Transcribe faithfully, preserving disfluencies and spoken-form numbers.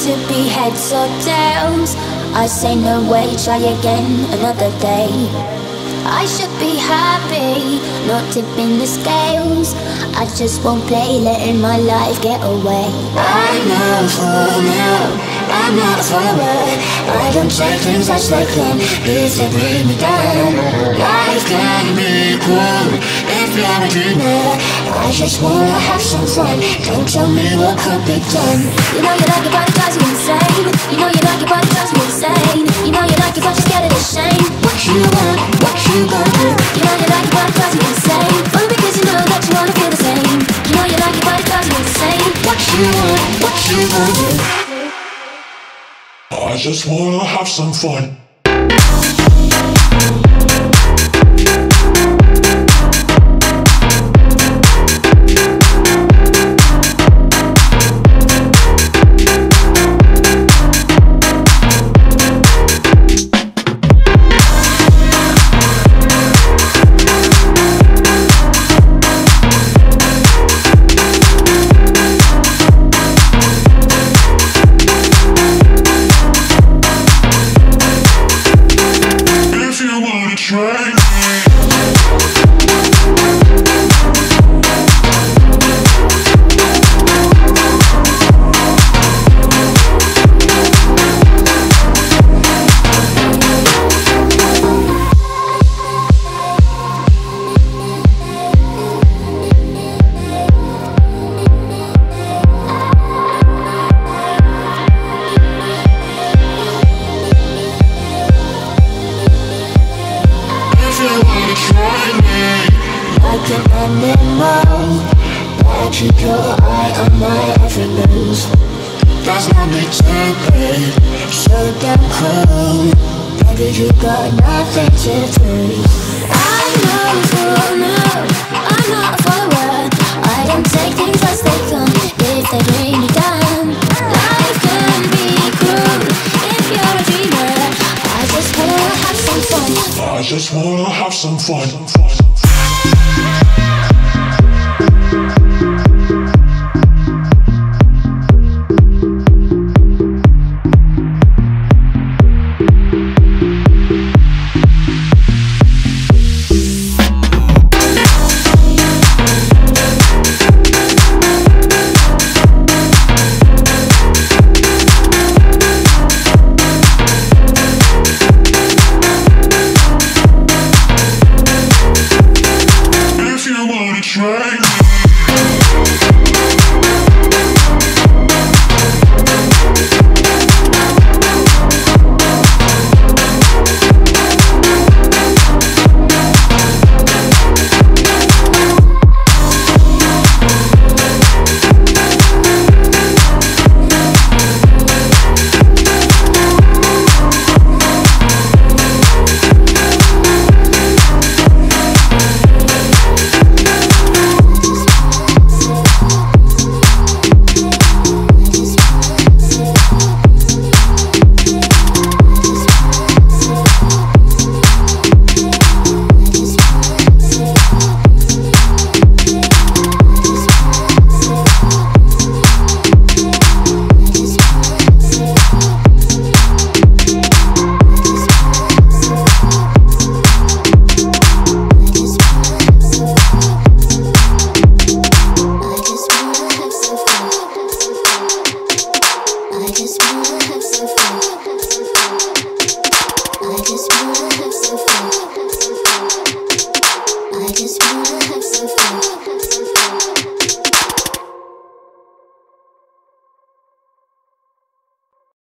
to be heads or tails. I say no way, try again another day. I should be happy, not tipping the scales. I just won't play, letting my life get away. I'm not for now, I'm not forward. I don't take things as they come, if they bring me down. Life can be cruel if you're a dreamer. I just wanna have some fun, don't tell me what could be done. You know you like it but it drives you insane. You know you like it but it drives you insane. You know you like it but you're scared of the shame. What you want, what you gonna do? You know you like it but it drives you insane. Only because you know that you wanna feel the same. You know you like it but it drives you insane. What you want, what you gonna do? I just wanna have some fun. Like an animal, but keep your eye on my every move. There's no need to be so damn cool. Baby, you got nothing to prove. I'm not a fool, no, I'm not a follower. I don't take things as they come, if they bring me down. Life can be cruel if you're a dreamer. I just wanna have some fun. I just wanna have some fun.